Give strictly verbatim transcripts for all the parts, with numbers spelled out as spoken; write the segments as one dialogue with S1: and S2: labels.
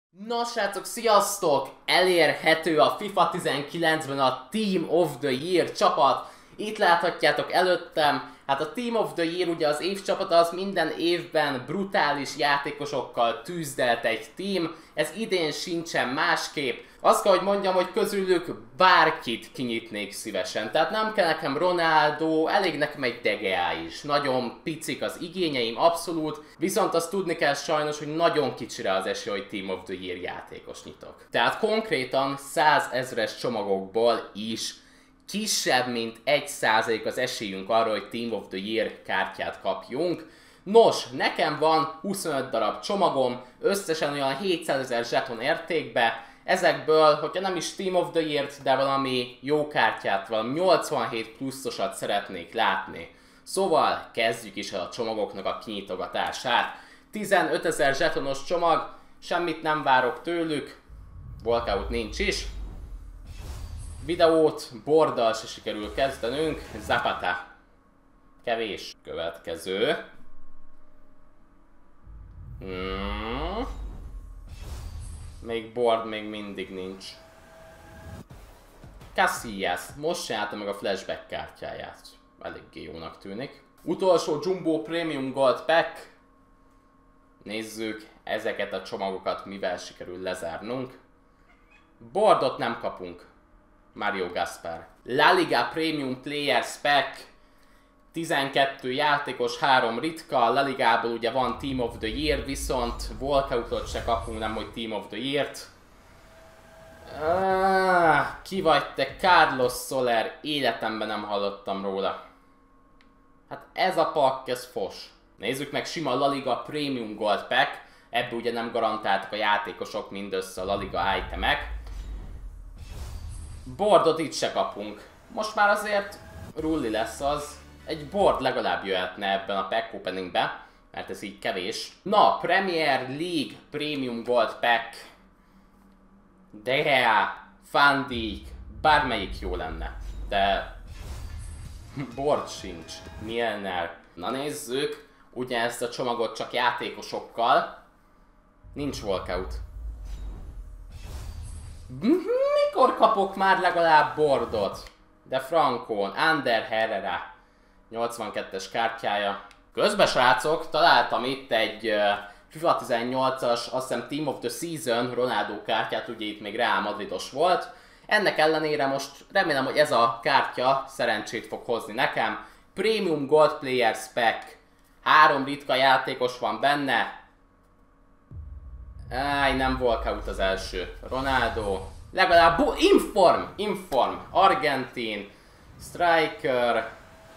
S1: Na srácok, sziasztok! Elérhető a FIFA tizenkilencben a Team of the Year csapat. Itt láthatjátok előttem, hát a Team of the Year, ugye az év csapata, az minden évben brutális játékosokkal tűzdelt egy team. Ez idén sincsen másképp. Azt kell, hogy mondjam, hogy közülük bárkit kinyitnék szívesen. Tehát nem kell nekem Ronaldo, elég nekem egy De Gea is. Nagyon picik az igényeim, abszolút. Viszont azt tudni kell sajnos, hogy nagyon kicsire az esély, hogy Team of the Year játékos nyitok. Tehát konkrétan százezres csomagokból is kisebb, mint egy százalék az esélyünk arra, hogy Team of the Year kártyát kapjunk. Nos, nekem van huszonöt darab csomagom, összesen olyan hétszázezer zseton értékbe. Ezekből, hogyha nem is Team of the Year-t, de valami jó kártyát, valami nyolcvanhét pluszosat szeretnék látni. Szóval kezdjük is el a csomagoknak a kinyitogatását. tizenötezer zsetonos csomag, semmit nem várok tőlük, walkout nincs is. Videót borddal se sikerül kezdenünk, Zapata. Kevés. Következő. Hmm. Még board még mindig nincs. Casillas. Most csinálta meg a flashback kártyáját. Eléggé jónak tűnik. Utolsó Jumbo Premium Gold Pack. Nézzük ezeket a csomagokat, mivel sikerül lezárnunk. Boardot nem kapunk. Mario Gaspar. La Liga Premium Players Pack. tizenkettő játékos, három ritka. A La Ligából ugye van Team of the Year, viszont walkoutot se kapunk, nem hogy Team of the Year-t. Ah, ki vagy te? Carlos Soler. Életemben nem hallottam róla. Hát ez a pack, ez fos. Nézzük meg, sima La Liga Premium Gold Pack. Ebből ugye nem garantáltak a játékosok, mindössze a La Liga itemek. Boardot itt se kapunk. Most már azért rulli lesz az. Egy board legalább jöhetne ebben a pack openingben, mert ez így kevés. Na, Premier League Premium Gold Pack. De Gea, Van Dijk, bármelyik jó lenne. De board sincs. Milner. Na nézzük, ugye ezt a csomagot csak játékosokkal. Nincs walkout. Mikor kapok már legalább boardot? De Frankon, Ander Herrera. nyolcvankettes kártyája. Közben srácok, találtam itt egy uh, FIFA tizennyolcas, azt hiszem Team of the Season Ronaldo kártyát, ugye itt még Real Madridos volt. Ennek ellenére most remélem, hogy ez a kártya szerencsét fog hozni nekem. Premium Gold Players Pack. Három ritka játékos van benne. Áj, nem walkout az első. Ronaldo. Legalább Inform! Inform! Argentin. Striker.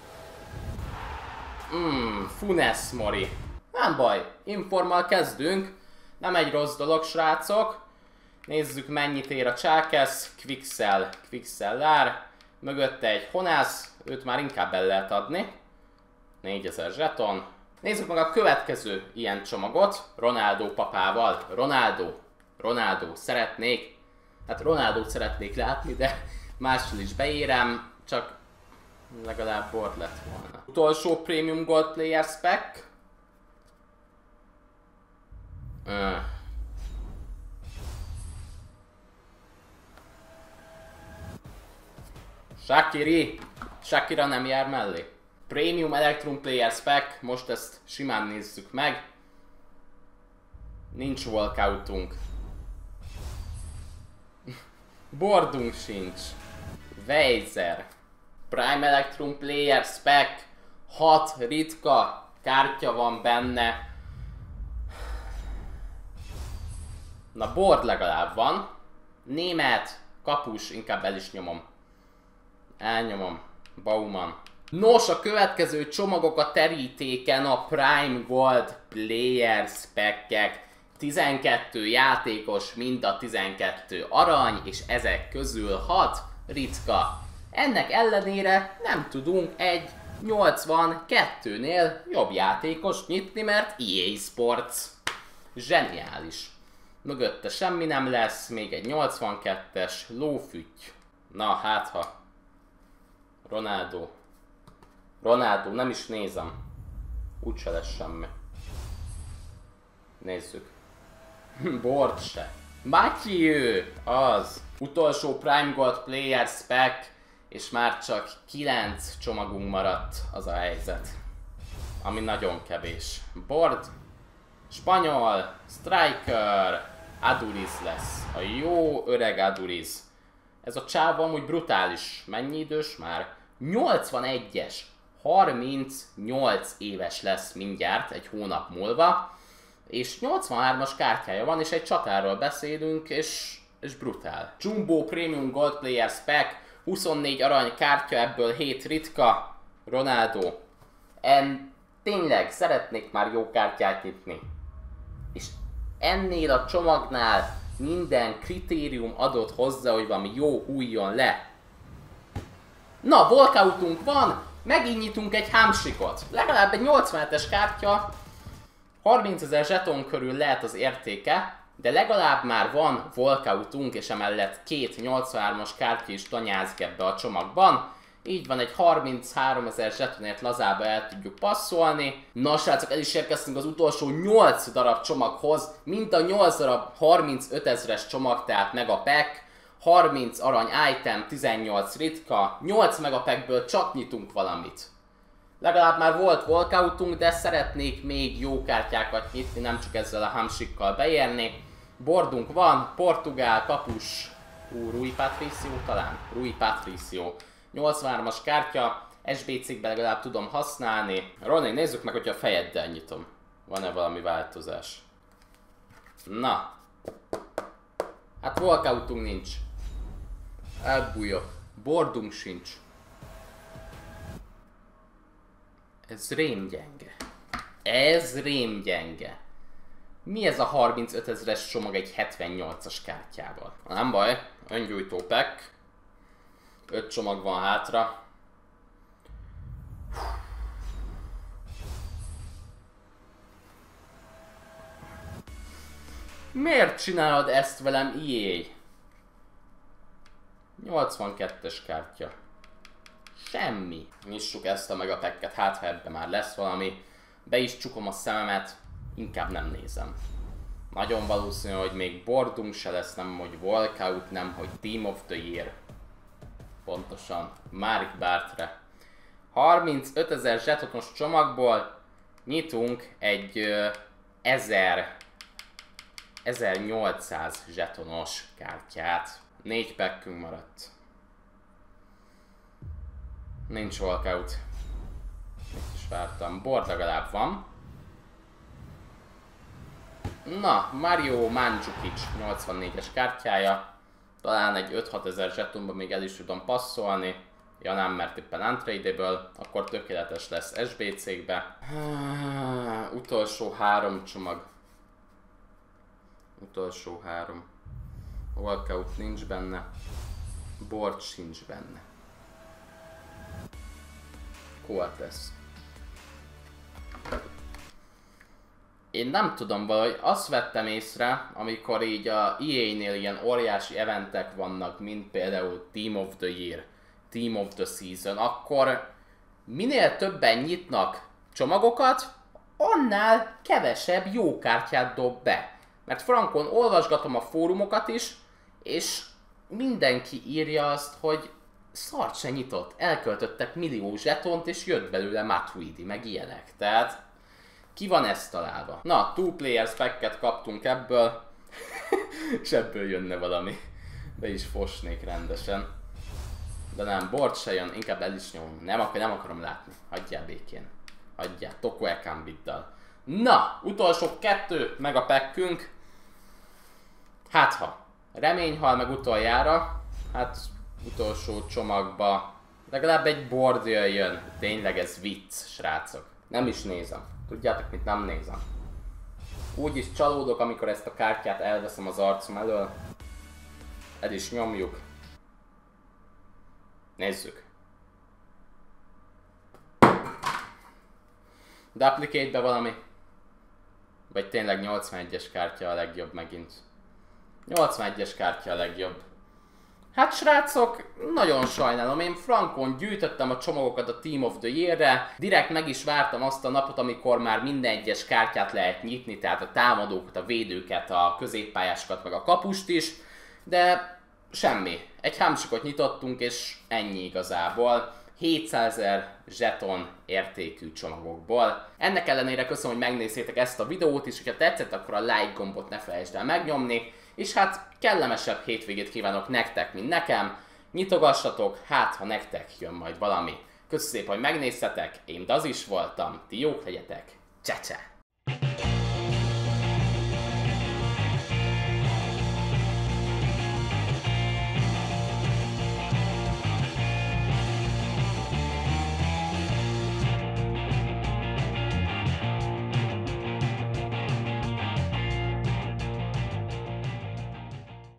S1: Hmm, Funes Mori. Nem baj, informmal kezdünk. Nem egy rossz dolog, srácok. Nézzük, mennyit ér a Csákesz. Quixel, Quixellár. Mögötte egy Honász, őt már inkább el lehet adni. négyezer zseton. Nézzük meg a következő ilyen csomagot. Ronaldo papával. Ronaldo. Ronaldo. Szeretnék. Hát Ronaldót szeretnék látni, de mással is beérem. Csak legalább board lett volna. Utolsó Premium Gold Players Pack. Uh. Shaqiri. Shakira nem jár mellé. Premium Electrum Players Pack. Most ezt simán nézzük meg. Nincs walkoutunk. Boardunk sincs. Weiser. Prime Electrum Players Pack. hat ritka kártya van benne. Na, board legalább van. Német. Kapus. Inkább el is nyomom. Elnyomom. Bauman. Nos, a következő csomagok a terítéken a Prime Gold Players Pack-ek. tizenkettő játékos, mind a tizenkettő arany, és ezek közül hat ritka. Ennek ellenére nem tudunk egy nyolcvankettőnél jobb játékos nyitni, mert E A Sports. Zseniális. Mögötte semmi nem lesz, még egy nyolcvankettes lófütty. Na hát ha. Ronaldo. Ronaldo, nem is nézem. Úgyse lesz semmi. Nézzük. Bord se. Matthew! Az. Utolsó Prime Gold Player Spec, és már csak kilenc csomagunk maradt, az a helyzet. Ami nagyon kevés. Bord, spanyol, striker, Aduris lesz. A jó öreg Aduris. Ez a csáv amúgy brutális. Mennyi idős már? nyolcvanegyes. harmincnyolc éves lesz mindjárt, egy hónap múlva. És nyolcvanhármas kártyája van, és egy csatáról beszélünk, és, és brutál. Jumbo Premium Gold Player Spec, huszonnégy arany kártya, ebből hét ritka. Ronaldo. En, tényleg szeretnék már jó kártyát nyitni. És ennél a csomagnál minden kritérium adott hozzá, hogy valami jó hújjon le. Na, walkoutunk van, megint nyitunk egy hámsikot. Legalább egy nyolcvanhetes kártya, harmincezer zseton körül lehet az értéke, de legalább már van walkoutunk, és emellett két nyolcvanhármas kártya is tanyázg ebbe a csomagban. Így van, egy harmincháromezer zsetonért lazába el tudjuk passzolni. Na srácok, el is érkeztünk az utolsó nyolc darab csomaghoz, mint a nyolc darab harmincötezres csomag, tehát megapack, harminc arany item, tizennyolc ritka, nyolc megapackből csak nyitunk valamit. Legalább már volt walkoutunk, de szeretnék még jó kártyákat nyitni, nem csak ezzel a hamsikkal beérni. Bordunk van, portugál, kapus, ú, Rui Patricio talán? Rui Patricio. nyolcvanhármas kártya, es bé cé-ben legalább tudom használni. Ronny, nézzük meg, hogy a fejeddel nyitom. Van-e valami változás? Na. Hát walkoutunk nincs. Elbújok. Bordunk sincs. Ez rémgyenge. Ez rémgyenge. Mi ez a harmincötezres csomag egy hetvennyolcas kártyával? Nem baj, öngyújtó pack. öt csomag van hátra. Miért csinálod ezt velem, í á? nyolcvankettes kártya. Semmi. Nyissuk ezt a megapacket, hát ha ebbe már lesz valami. Be is csukom a szememet, inkább nem nézem. Nagyon valószínű, hogy még bordunk se lesz, nem hogy walkout, nem hogy Team of the Year. Pontosan, Mark Bartre. harmincötezer zsetonos csomagból nyitunk egy uh, ezer, ezernyolcszáz zsetonos kártyát. Négy packünk maradt. Nincs walkout. Mit is vártam. Board legalább van. Na, Mario Mandzukic nyolcvannégyes kártyája. Talán egy öt-hat ezer zsetonba még el is tudom passzolni. Ja nem, mert éppen untradable, akkor tökéletes lesz es bé cé-kbe. Utolsó három csomag. Utolsó három. Walkout nincs benne. Board sincs benne. Cortez. Én nem tudom, valahogy azt vettem észre, amikor így a í á-nél ilyen óriási eventek vannak, mint például Team of the Year, Team of the Season, akkor minél többen nyitnak csomagokat, annál kevesebb jó kártyát dob be. Mert frankon olvasgatom a fórumokat is, és mindenki írja azt, hogy szart se nyitott, elköltöttek millió zsetont, és jött belőle Matuidi, meg ilyenek. Tehát ki van ezt találva? Na, two players packet kaptunk ebből, és ebből jönne valami. Be is fosnék rendesen. De nem, board se jön, inkább el is nyomom. Nem, akar, nem akarom látni. Hagyjál békén. Hagyjál, Toko Ekambiddal. Na, utolsó kettő meg a packünk. Hát ha. Remény hal meg utoljára. Hát utolsó csomagba legalább egy board jöjjön. Tényleg ez vicc, srácok. Nem is nézem. Tudjátok mit, nem nézem. Úgy is csalódok, amikor ezt a kártyát elveszem az arcom elől. El is nyomjuk. Nézzük. Duplicate-be valami. Vagy tényleg nyolcvanegyes kártya a legjobb megint. nyolcvanegyes kártya a legjobb. Hát srácok, nagyon sajnálom, én frankon gyűjtöttem a csomagokat a Team of the Year-re, direkt meg is vártam azt a napot, amikor már minden egyes kártyát lehet nyitni, tehát a támadókat, a védőket, a középpályásokat, meg a kapust is, de semmi. Egy hámsikot nyitottunk, és ennyi igazából. hétszázezer zseton értékű csomagokból. Ennek ellenére köszönöm, hogy megnéztétek ezt a videót, és hogyha tetszett, akkor a like gombot ne felejtsd el megnyomni, és hát kellemesebb hétvégét kívánok nektek, mint nekem. Nyitogassatok, hát ha nektek jön majd valami. Köszönöm szépen, hogy megnéztetek, én Daz is voltam, ti jók legyetek, cse-cse!